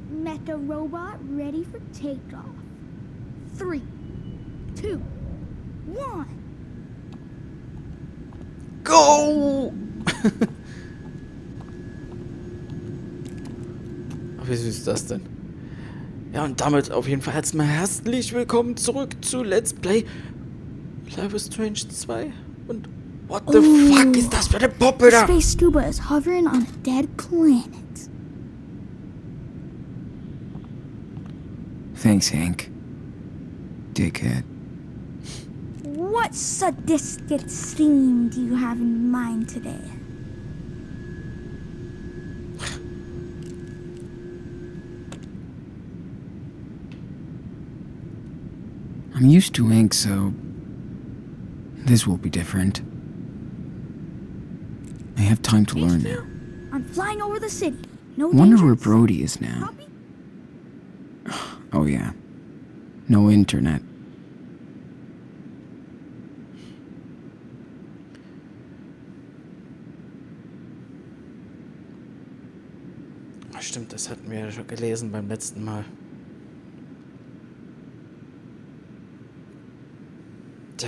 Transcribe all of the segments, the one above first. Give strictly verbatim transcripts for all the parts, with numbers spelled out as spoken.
Mecha robot ready for takeoff. Three, two, one. Go! Wie süß ist das denn? Ja, und damit auf jeden Fall erstmal herzlich willkommen zurück zu Let's Play Life is Strange zwei. Und what the Ooh, fuck ist das für eine Puppe da? Space Scuba is hovering on a dead planet. Thanks, Hank. Dickhead. What sadistic theme do you have in mind today? I'm used to ink, so this will be different. I have time to learn now. I'm flying over the city. No Wonder danger. where Brody is now. Copy? Oh yeah. No internet. Stimmt, das hatten wir ja schon gelesen beim letzten Mal. Da.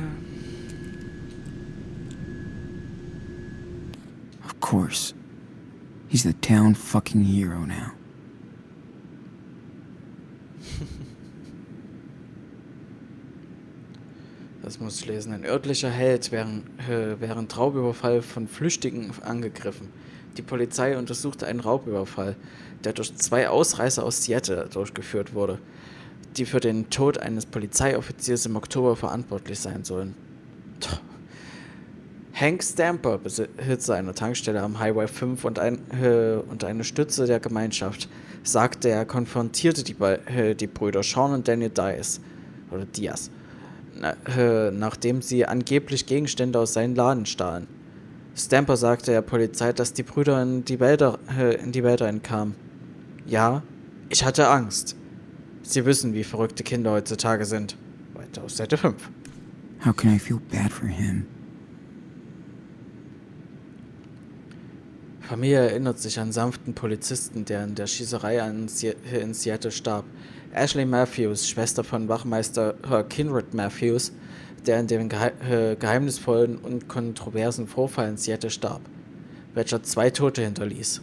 Of course. He's the town fucking hero now. Das muss ich lesen. Ein örtlicher Held während, äh, während Raubüberfall von Flüchtigen angegriffen. Die Polizei untersuchte einen Raubüberfall, der durch zwei Ausreißer aus Seattle durchgeführt wurde, die für den Tod eines Polizeioffiziers im Oktober verantwortlich sein sollen. Hank Stamper, Besitzer einer Tankstelle am Highway fünf und, ein, äh, und eine Stütze der Gemeinschaft, sagte, er konfrontierte die, äh, die Brüder Sean und Daniel Diaz, oder Diaz, na, äh, nachdem sie angeblich Gegenstände aus seinen Laden stahlen. Stamper sagte der Polizei, dass die Brüder in die Wälder, äh, in die Wälder entkamen. Ja, ich hatte Angst. Sie wissen, wie verrückte Kinder heutzutage sind. Weiter auf Seite fünf. How can I feel bad for him? Familie erinnert sich an sanften Polizisten, der in der Schießerei an Sie- in Seattle starb. Ashley Matthews, Schwester von Wachmeister Kindred Matthews, der in dem gehe äh, geheimnisvollen und kontroversen Vorfall in Seattle starb, welcher zwei Tote hinterließ,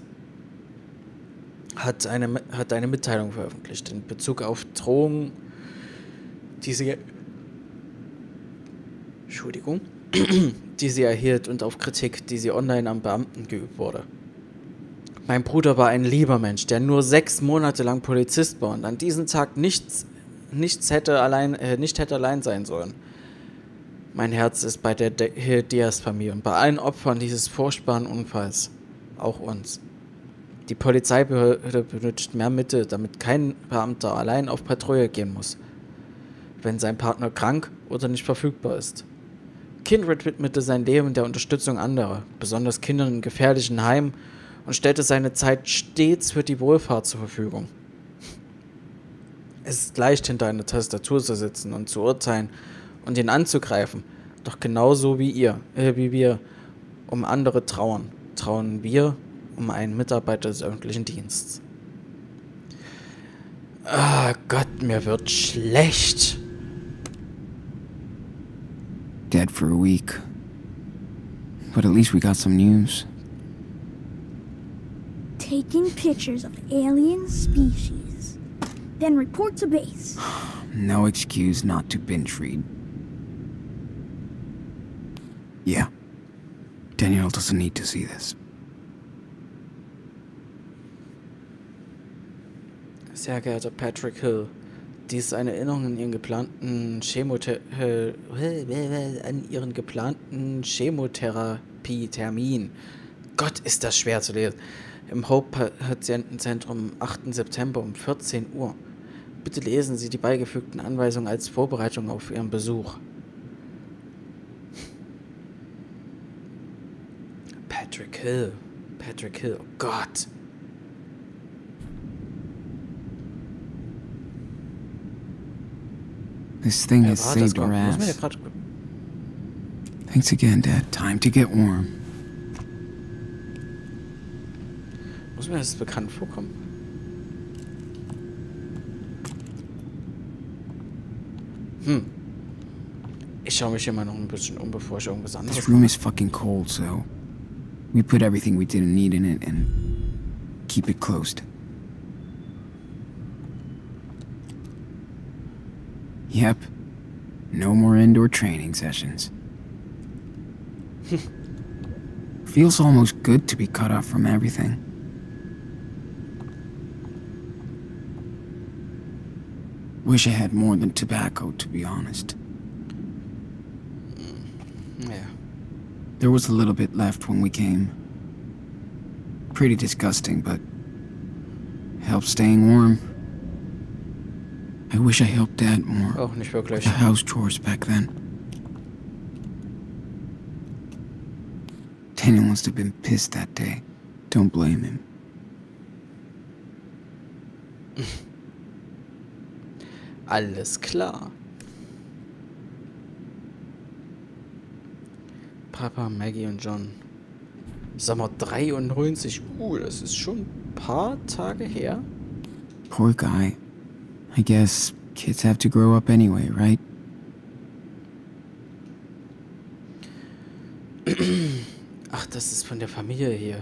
hat eine, hat eine Mitteilung veröffentlicht in Bezug auf Drohungen, die sie, Entschuldigung, die sie erhielt und auf Kritik, die sie online am Beamten geübt wurde. Mein Bruder war ein lieber Mensch, der nur sechs Monate lang Polizist war und an diesem Tag nichts, nichts hätte allein, äh, nicht hätte allein sein sollen. Mein Herz ist bei der De- Diaz-Familie und bei allen Opfern dieses furchtbaren Unfalls. Auch uns. Die Polizeibehörde benötigt mehr Mittel, damit kein Beamter allein auf Patrouille gehen muss, wenn sein Partner krank oder nicht verfügbar ist. Kindred widmete sein Leben der Unterstützung anderer, besonders Kindern in gefährlichen Heimen, und stellte seine Zeit stets für die Wohlfahrt zur Verfügung. Es ist leicht, hinter einer Tastatur zu sitzen und zu urteilen und ihn anzugreifen, doch genauso wie ihr, äh, wie wir um andere trauern, trauern wir um einen Mitarbeiter des öffentlichen Dienstes. Ah Gott, mir wird schlecht. Dead for a week. But at least we got some news. Taking pictures of alien species. Then report to base. No excuse not to binge read. Yeah. Daniel doesn't need to see this. Sehr geehrter Patrick Hill, dies ist eine Erinnerung an ihren geplanten Chemothe äh, an ihren geplanten Chemotherapie-Termin. Gott, ist das schwer zu lesen. Im Hope-Patientenzentrum am achten September um vierzehn Uhr. Bitte lesen Sie die beigefügten Anweisungen als Vorbereitung auf Ihren Besuch. Patrick Hill. Patrick Hill. Oh Gott. This thing Ja, has warte, das saved our kommt. Muss mir ja ass. grad- Thanks again, Dad. Time to get warm. Muss mir das bekannt vorkommen? Hm. Ich schaue mich immer noch ein bisschen um, bevor ich irgendwas anderes This room is fucking cold, so we put everything we didn't need in it and keep it closed. Yep. No more indoor training sessions. Feels almost good to be cut off from everything. Wish I had more than tobacco, to be honest. Ja. There was a little bit left when we came. Pretty disgusting, but helped staying warm. I wish I helped Dad more Auch nicht with wirklich. the house chores back then. Daniel must have been pissed that day. Don't blame him. Alles klar. Papa, Maggie und John. Sag mal, dreiundneunzig. Uh, das ist schon ein paar Tage her. Poor guy. I guess kids have to grow up anyway, right? Ach, das ist von der Familie hier.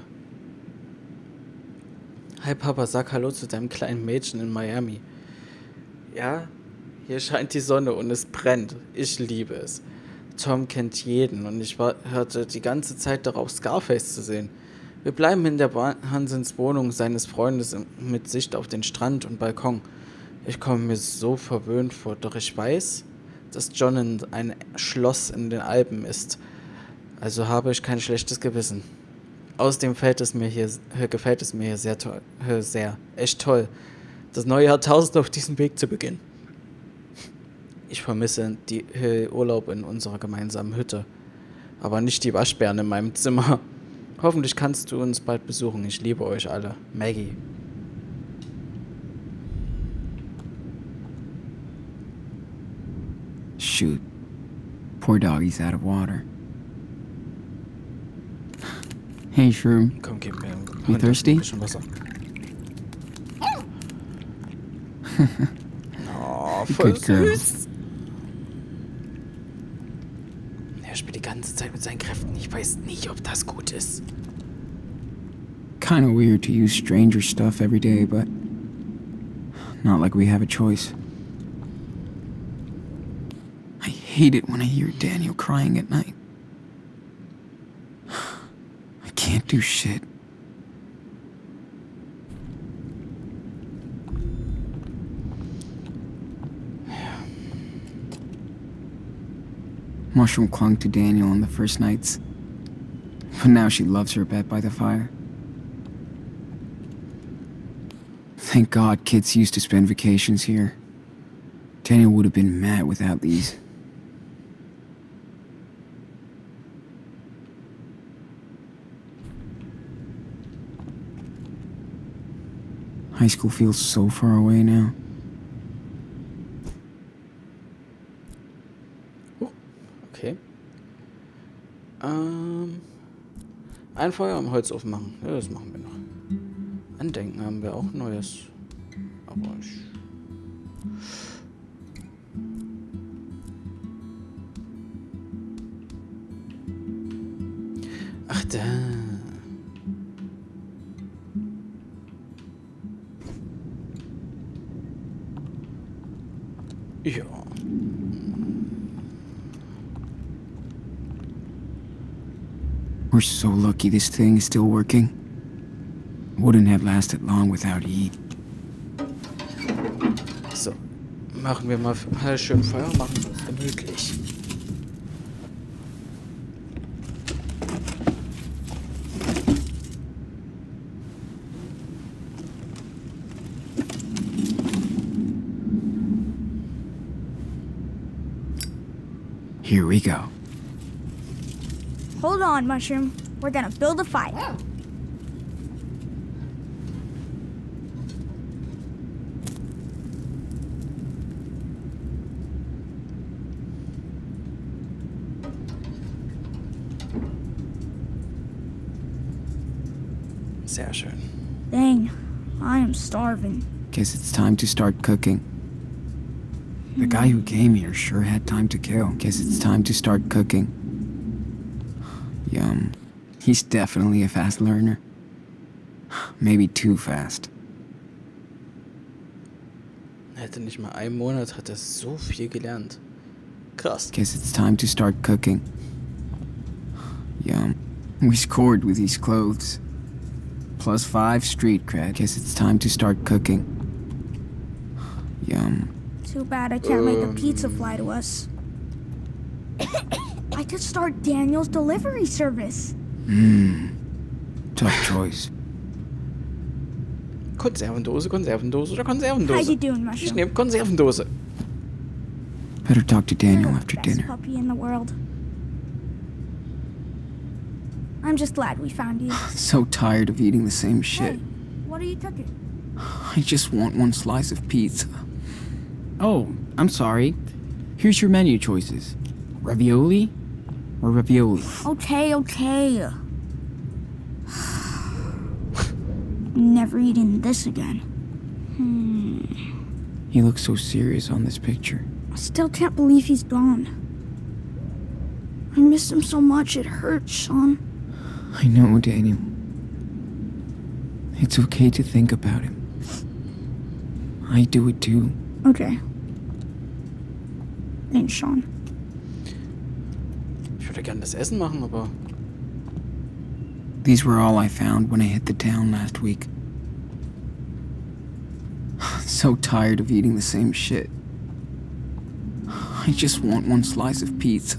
Hi Papa, sag Hallo zu deinem kleinen Mädchen in Miami. Ja, hier scheint die Sonne und es brennt. Ich liebe es. Tom kennt jeden und ich war, hörte die ganze Zeit darauf, Scarface zu sehen. Wir bleiben in der Hansens Wohnung seines Freundes mit Sicht auf den Strand und Balkon. Ich komme mir so verwöhnt vor, doch ich weiß, dass John in ein Schloss in den Alpen ist. Also habe ich kein schlechtes Gewissen. Außerdem fällt es mir hier, gefällt es mir hier sehr toll, sehr, echt toll, das neue Jahrtausend auf diesem Weg zu beginnen. Ich vermisse die Urlaub in unserer gemeinsamen Hütte, aber nicht die Waschbären in meinem Zimmer. Hoffentlich kannst du uns bald besuchen. Ich liebe euch alle. Maggie. Shoot. Poor doggy's out of water. Hey, Shroom. Komm, gib mir ein You thirsty? bisschen Wasser. Oh, voll Good girl. süß. Er spielt die ganze Zeit mit seinen Kräften. Ich weiß nicht, ob das gut ist. Kinda weird to use stranger stuff every day, but not like we have a choice. I hate it when I hear Daniel crying at night. I can't do shit. Mushroom clung to Daniel on the first nights, but now she loves her bed by the fire. Thank God kids used to spend vacations here. Daniel would have been mad without these. High school feels so far away now. Okay. Ähm, ein Feuer am Holzofen machen. Ja, das machen wir noch. Andenken haben wir auch Neues. Aber ich... Ach da. Ja. We're so lucky this thing is still working. Wouldn't have lasted long without heat. So. Machen wir mal halt schön Feuer, machen wir es gemütlich. Here we go. Hold on, Mushroom. We're gonna build a fire. Sehr schön. Dang, I am starving. Guess it's time to start cooking. The guy who came here sure had time to kill. Guess it's time to start cooking. Yum. He's definitely a fast learner. Maybe too fast. Er hätte nicht mal einen Monat, hat er so viel gelernt. Krass. Guess it's time to start cooking. Yum. We scored with these clothes. Plus five street cred. Guess it's time to start cooking. Yum. Too bad I can't make Um. a pizza fly to us. I could start Daniel's delivery service. Mmm. Tough choice. Konservendose, Konservendose oder How you Konservendose? doing, Ich Mushroom? nehme Konservendose. Better talk to Daniel You're after the best dinner. puppy in the world. I'm just glad we found you. So tired of eating the same shit. Hey, what are you cooking? I just want one slice of pizza. Oh, I'm sorry. Here's your menu choices. Ravioli or ravioli? Okay, okay. Never eating this again. He looks so serious on this picture. I still can't believe he's gone. I miss him so much, it hurts, Sean. I know, Daniel. It's okay to think about him. I do it too. Okay. Thanks, Sean. Ich würde gerne das Essen machen, aber These were all I found when I hit the town last week. So tired of eating the same shit. I just want one slice of pizza.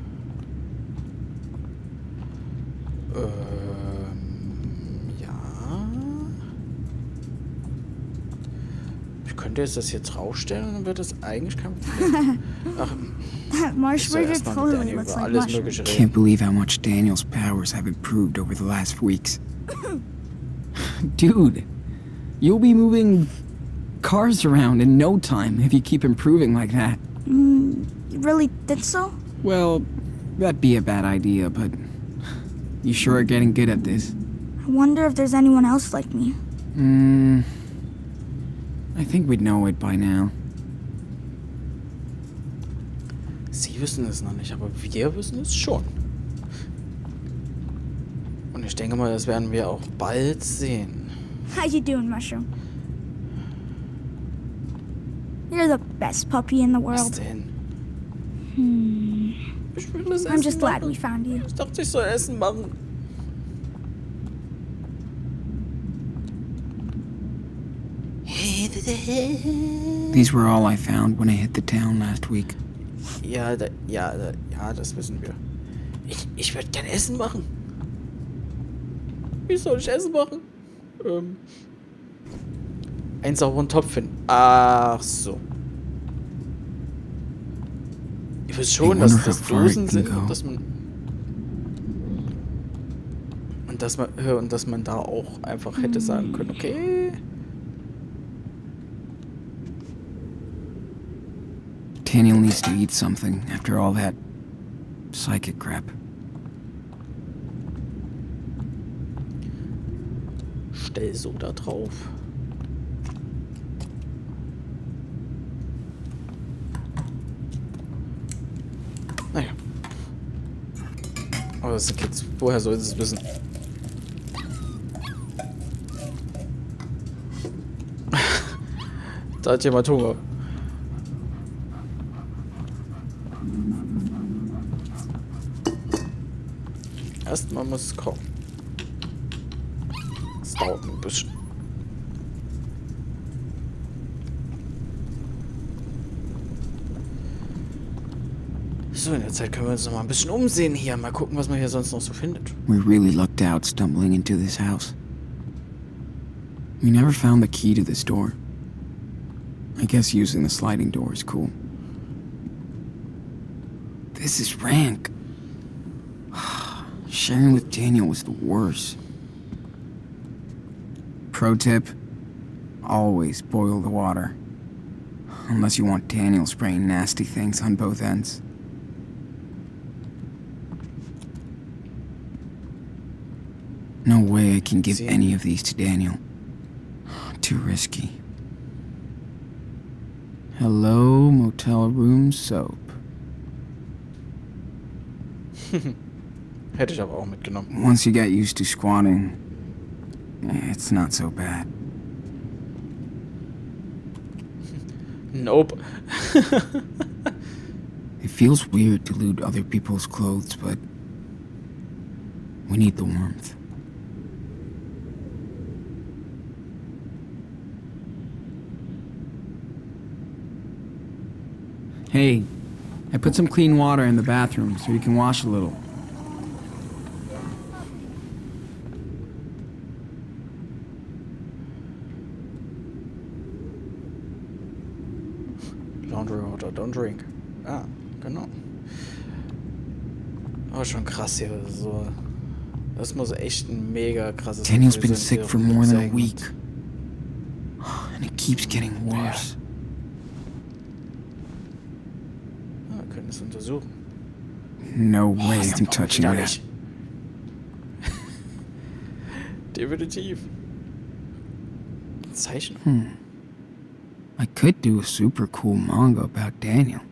Ähm, ja. Ich könnte jetzt das jetzt rausstellen und dann wird das eigentlich kein Problem. Ach, That ich marsh soll burger erstmal mit totally Daniel looks über like alles mushroom. Mögliche Can't reden. believe how much Daniel's powers have improved over the last weeks. Dude, you'll be moving cars around in no time if you keep improving like that. Mm, you really think so? Well, that'd be a bad idea, but you sure are getting good at this. I wonder if there's anyone else like me. Hmm. I think we'd know it by now. Sie wissen es noch nicht, aber wir wissen es schon. Und ich denke mal, das werden wir auch bald sehen. How you doing, Mushroom? You're the best puppy in the Was world. denn? Hmm. Ich will das I'm Essen just glad we machen. found you. Ich dachte, ich soll Essen machen. These were all I found when I hit the town last week. Ja, da, ja, da, ja, das wissen wir. Ich, ich würde gern Essen machen. Wie soll ich Essen machen? Ähm. Einen sauberen Topf finden. Ach so. Ich weiß schon, I dass wonder das how far Dosen it can sind go. und dass man. Und dass man. äh, Und dass man da auch einfach hätte sagen können, okay. Daniel needs to eat something after all that psychic crap. Stell so da drauf. Naja. Aber das sind Kids. Woher sollen sie es wissen? Da hat jemand Hunger. Erstmal muss es kochen. Das dauert ein bisschen. So, in der Zeit können wir uns noch mal ein bisschen umsehen hier. Mal gucken, was man hier sonst noch so findet. We really lucked out stumbling into this house. We never found the key to this door. I guess using the sliding door is cool. This is rank. Sharing with Daniel was the worst. Pro tip, always boil the water. Unless you want Daniel spraying nasty things on both ends. No way I can give See? any of these to Daniel. Too risky. Hello, motel room soap. Hätte ich aber auch mitgenommen. Once you get used to squatting, it's not so bad. Nope. It feels weird to loot other people's clothes, but we need the warmth. Hey, I put some clean water in the bathroom so you can wash a little. Laundry water, don't drink. Ah, genau. Oh, schon krass hier. So. Das muss echt ein mega krasses Daniel's Gefühl been sein, sick hier for more than a rumzusängen. week. And it keeps getting worse. Ja, wir können es untersuchen. No Oh, way ist I'm doch touching that. widerlich. Definitiv. Zeichen. Hmm. I could do a super cool manga about Daniel.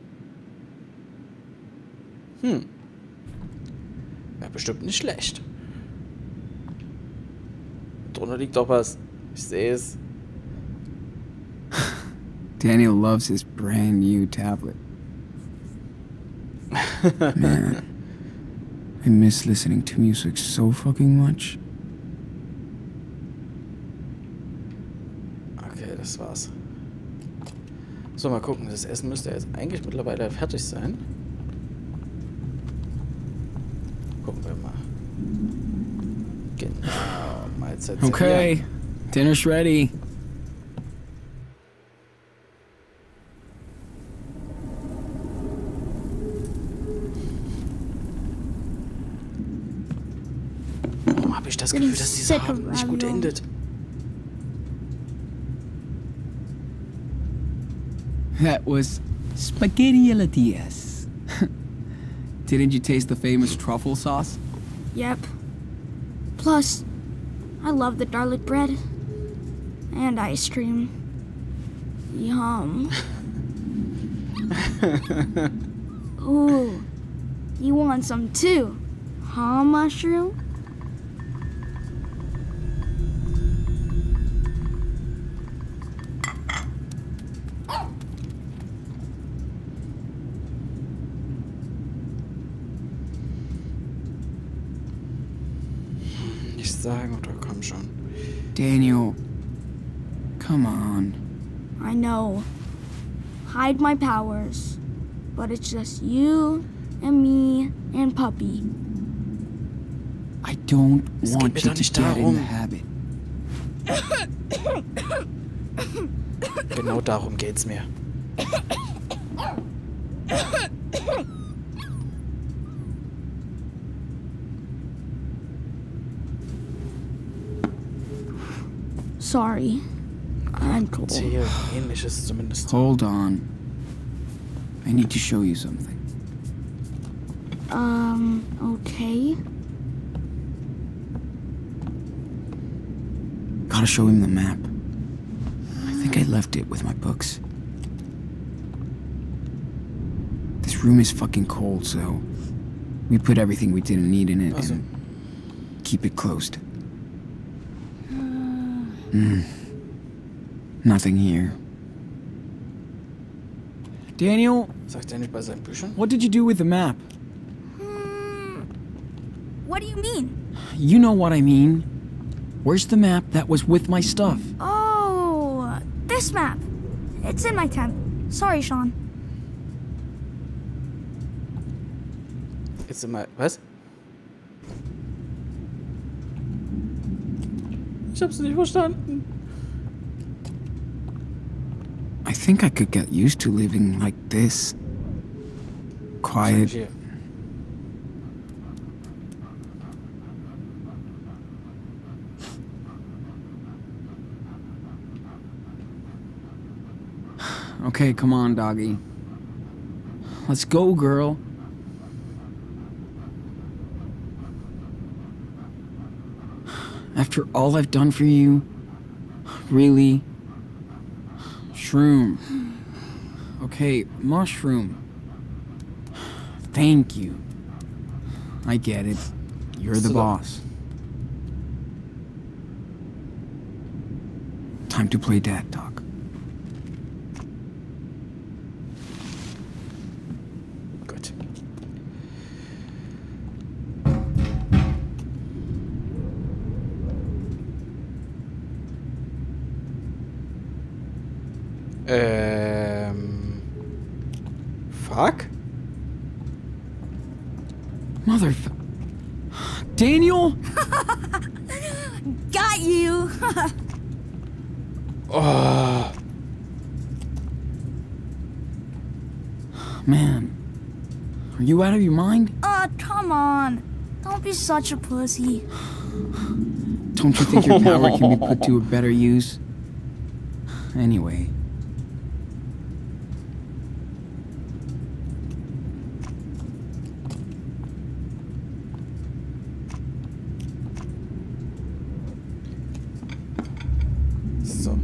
Hm. Wäre bestimmt nicht schlecht. Drunter liegt doch was. Ich sehe es. Daniel loves his brand new tablet. Man, I miss listening to music so fucking much. Okay, das war's. So, mal gucken. Das Essen müsste jetzt eigentlich mittlerweile fertig sein. Gucken wir mal. Genau. Mahlzeit. Okay, dinner's ready. Warum habe ich das Gefühl, dass dieser Sick of Abend nicht gut Ravioli. endet? That was spaghetti alla Diaz. Didn't you taste the famous truffle sauce? Yep. Plus, I love the garlic bread. And ice cream. Yum. Ooh. You want some too? Huh, mushroom? Nichts sagen oder komm schon. Daniel, come on. I know. Hide my powers. But it's just you and me and Puppy. I don't Es geht want mir you doch to nicht get in darum. the habit. Genau darum geht's mir. Sorry. I'm cold. Hier ähnliches zumindest. Hold on. I need to show you something. Um, okay. Gotta show him the map. I think I left it with my books. This room is fucking cold, so we put everything we didn't need in it Also. and keep it closed. Mm. Nothing here. Daniel, Sagt er nicht bei seinen Büchern? what did you do with the map? Hmm. What do you mean? You know what I mean. Where's the map that was with my stuff? Oh, this map. It's in my tent. Sorry, Sean. Jetzt immer. Was? Ich hab's nicht verstanden. I think I could get used to living like this. Quiet. Hier. Okay, come on, doggy. Let's go, girl. After all I've done for you, really? Shroom. Okay, mushroom. Thank you. I get it. You're the So- boss. Time to play dad talk. Gut. Ähm. Fuck? Mother... Daniel? Got you! Oh. Man. Are you out of your mind? Uh, come on. Don't be such a pussy. Don't you think your power can be put to a better use? Anyway. So.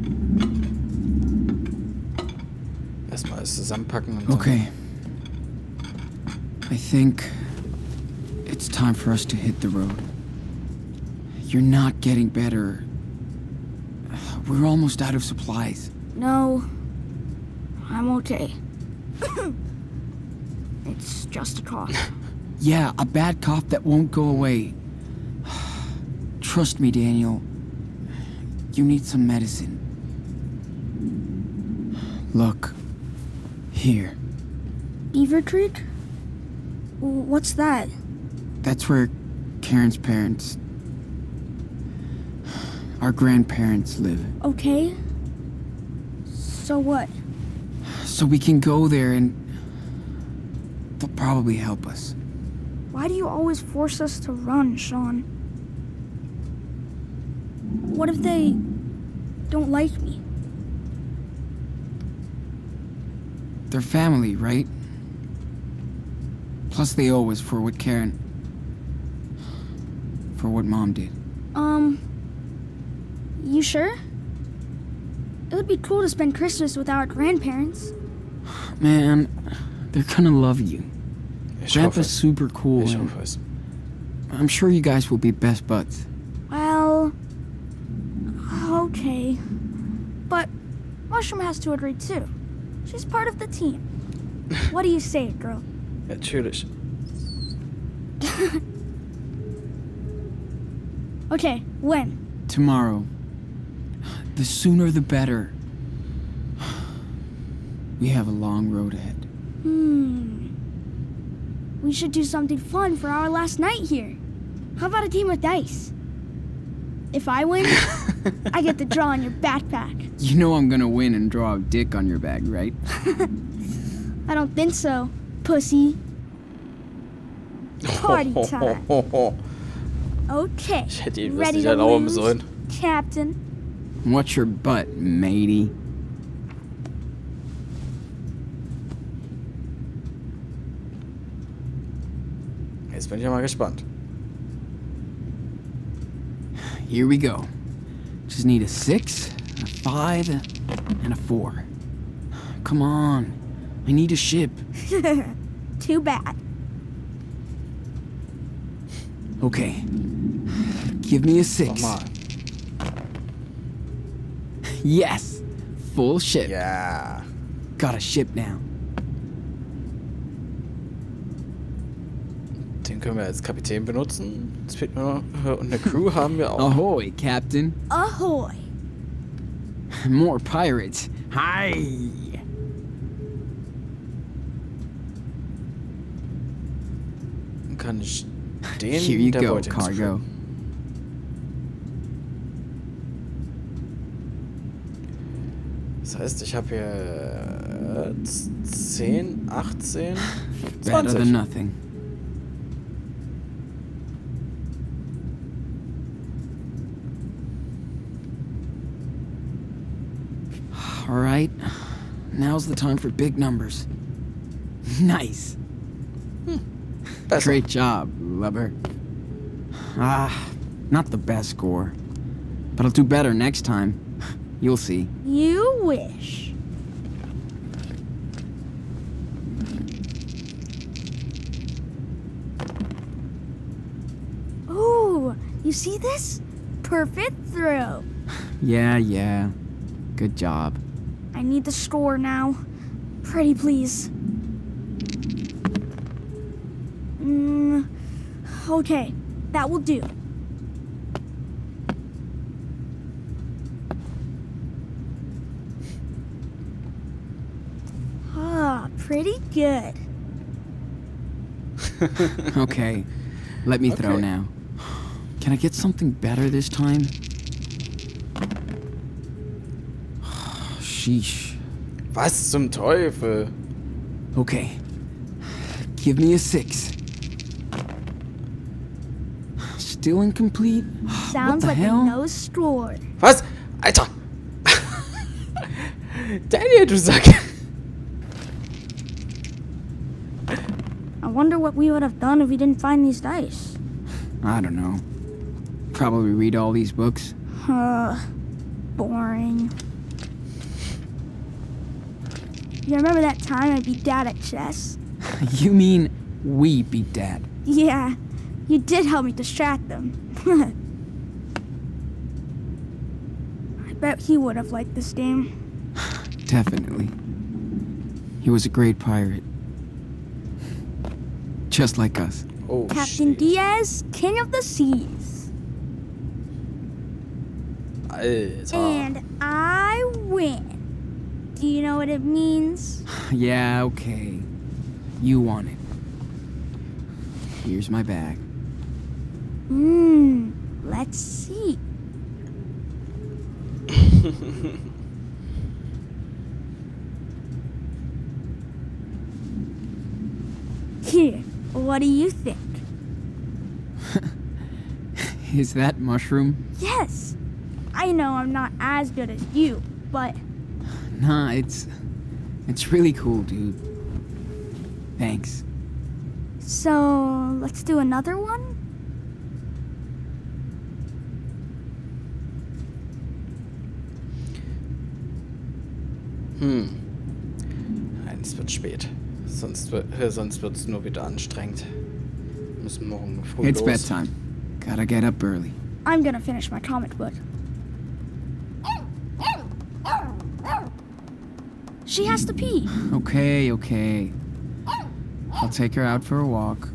Erstmal alles zusammenpacken und dann- Okay. I think it's time for us to hit the road. You're not getting better. We're almost out of supplies. No, I'm okay. It's just a cough. Yeah, a bad cough that won't go away. Trust me, Daniel. You need some medicine. Look. Here. Beaver Creek? W- What's that? That's where Karen's parents... Our grandparents live. Okay. So what? So we can go there and... They'll probably help us. Why do you always force us to run, Sean? What if they don't like me? They're family, right? Plus they owe us for what Karen... For what Mom did. Um, you sure? It would be cool to spend Christmas with our grandparents. Man, they're gonna love you. Ich Grandpa's hoffe. super cool. Ich and hoffe es. I'm sure you guys will be best buds. Well, okay. But Mushroom has to agree too. She's part of the team. What do you say, girl? Natürlich. Okay, when? Tomorrow. The sooner the better. We have a long road ahead. Hmm. We should do something fun for our last night here. How about a game of dice? If I win, I get to draw on your backpack. You know I'm gonna win and draw a dick on your back, right? I don't think so, pussy. Party time. Okay. Ich hätte ihn was Ready nicht to erlauben lose, sollen. Captain? Watch your butt, matey. Jetzt bin ich ja mal gespannt. Here we go. Just need a six, a five, and a four. Come on. I need a ship. Too bad. Okay. Give me a six. Nochmal. Yes. Full ship. Ja. Got a ship now. Den können wir als Kapitän benutzen. Jetzt fehlt nur noch. Und eine Crew haben wir auch. Ahoy, Captain. Ahoy. More pirates. Hi. Dann kann ich den Here you der go, Beute cargo. hinzufügen. Das heißt, ich habe hier zehn, achtzehn, Better than zwanzig. nothing. All right. Now's the time for big numbers. Nice. Besser. Great job, Lubber. Ah, not the best score. But I'll do better next time. You'll see. You wish. You see this? Perfect throw. Yeah, yeah. Good job. I need the score now. Pretty please. Mm, okay, that will do. Ah, pretty good. Okay, let me throw Okay. now. Can I get something better this time? Sheesh. Was zum Teufel? Okay. Give me a six. Still incomplete? Sounds the like hell? a no score. Was? Alter! Daniel, du Sack! I wonder what we would have done if we didn't find these dice. I don't know. Probably read all these books. Uh, boring. You remember that time I beat Dad at chess? You mean we beat Dad? Yeah, you did help me distract them. I bet he would have liked this game. Definitely. He was a great pirate. Just like us. Oh, Captain shit. Diaz, King of the Seas. Alter. And I win. Do you know what it means? Yeah, okay. You won it. Here's my bag. Hmm, let's see. Here, what do you think? Is that mushroom? Yes, I know I'm not as good as you, but Nah, it's... It's really cool, dude. Thanks. so let's do another one? Hm. Nein, es wird spät. Sonst wird äh, sonst wird's nur wieder anstrengend. Müssen morgen früh It's los. bedtime. Gotta get up early. I'm gonna finish my comic book. She has to pee. Okay, okay. I'll take her out for a walk.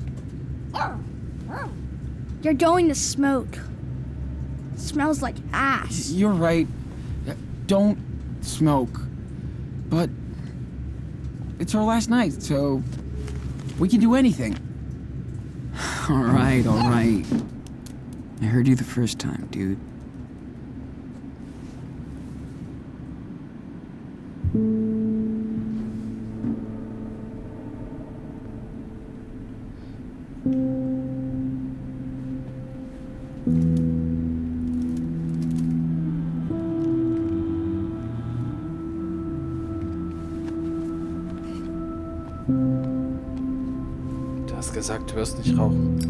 You're going to smoke. Smells like ass. You're right. Uh, Don't smoke. But it's our last night, so we can do anything. All right, all right. I heard you the first time, dude. Du hast gesagt, du wirst nicht rauchen.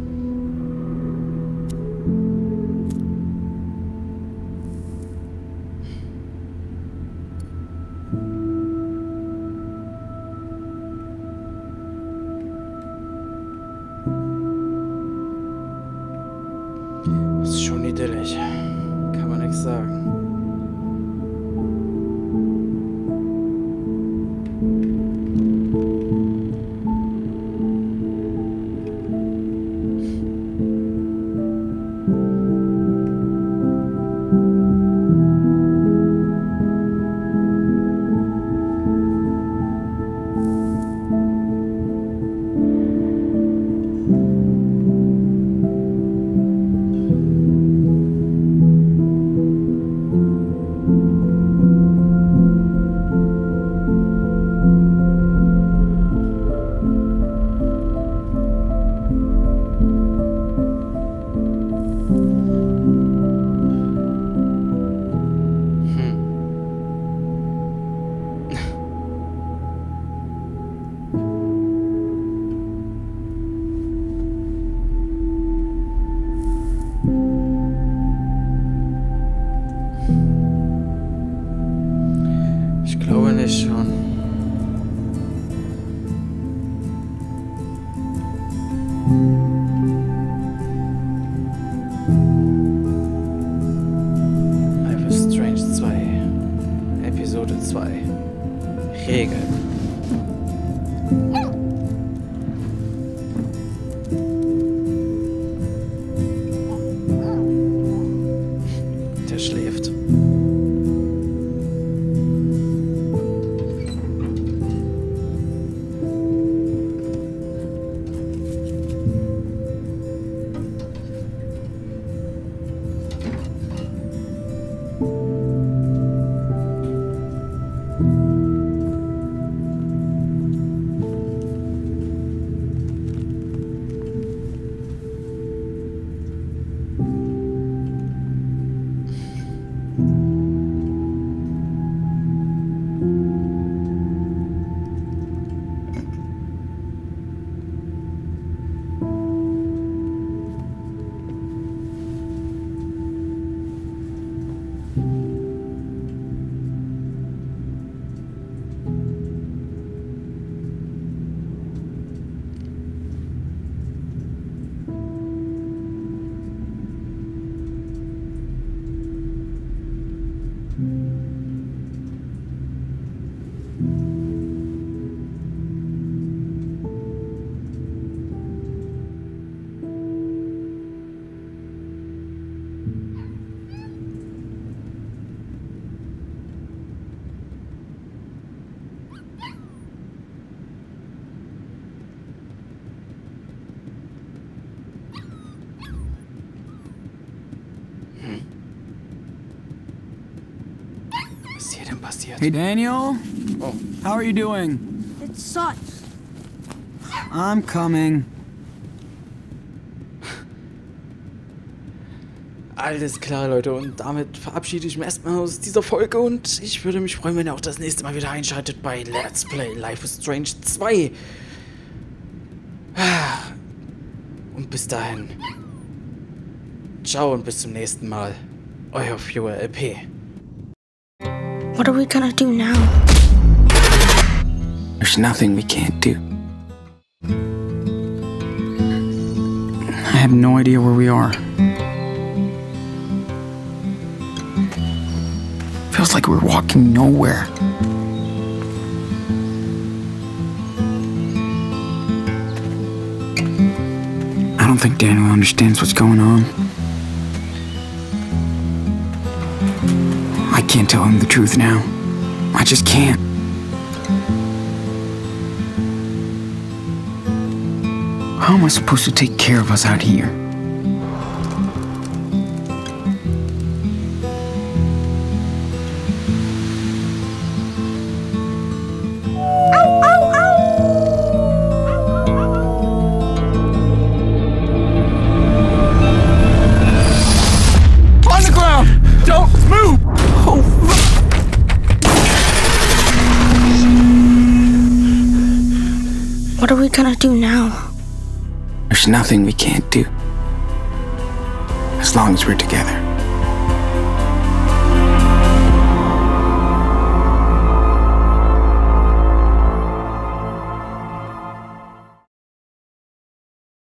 Ist schon idyllisch. Kann man nichts sagen. Ich glaube nicht schon. zwei. Regeln. Der schläft. Was ist hier denn passiert? Hey, Daniel. Oh. How are you doing? It sucks. I'm coming. Alles klar, Leute, und damit verabschiede ich mich erstmal aus dieser Folge und ich würde mich freuen, wenn ihr auch das nächste Mal wieder einschaltet bei Let's Play Life is Strange zwei. Und bis dahin. Ciao und bis zum nächsten Mal. Euer Viewer L P. What are we gonna do now? There's nothing we can't do. I have no idea where we are. Feels like we're walking nowhere. I don't think Daniel understands what's going on. I can't tell him the truth now. I just can't. How am I supposed to take care of us out here? On the ground! Don't move! Oh. What are we gonna do now? There's nothing we can't do. As long as we're together.